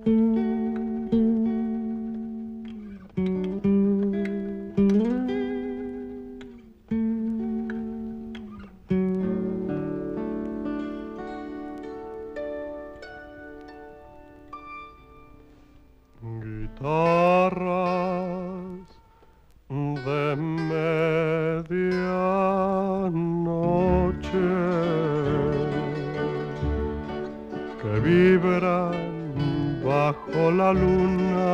Guitarras de medianoche que vibran bajo la luna,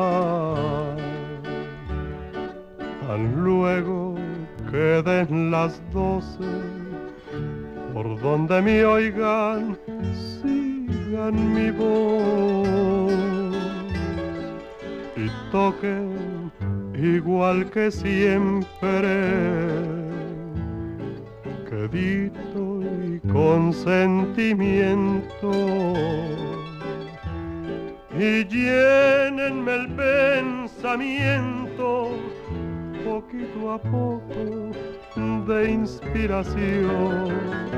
tan luego que den las 12, por donde me oigan, sigan mi voz y toquen igual que siempre, quedito y con sentimiento, y llénenme el pensamiento poquito a poco de inspiración,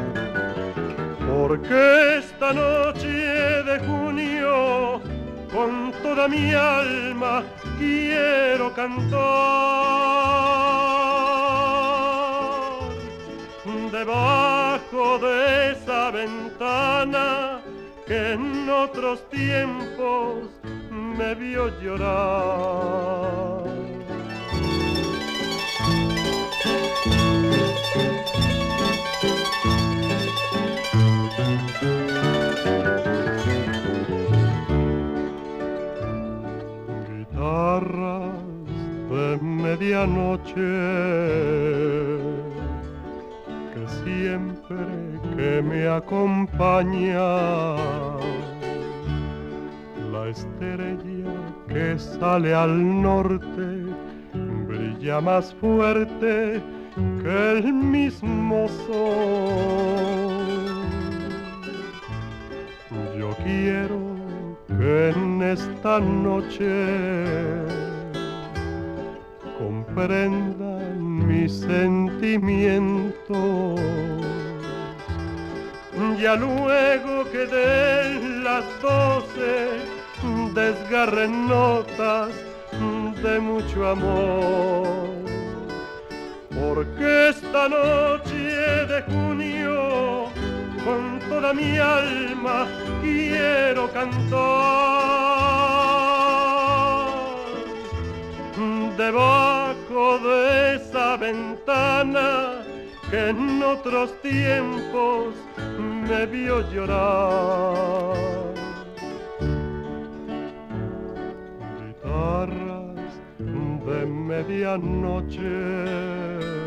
porque esta noche de junio con toda mi alma quiero cantar. Debajo de esa ventana que en otros tiempos me vio llorar. Guitarras de medianoche que siempre que me acompaña, la estrella que sale al norte brilla más fuerte que el mismo sol. Yo quiero que en esta noche comprendan mis sentimientos, ya luego que den las 12 desgarren notas de mucho amor, porque esta noche de junio con toda mi alma quiero cantar. Debajo de esa ventana que en otros tiempos me vio llorar. Guitarras de medianoche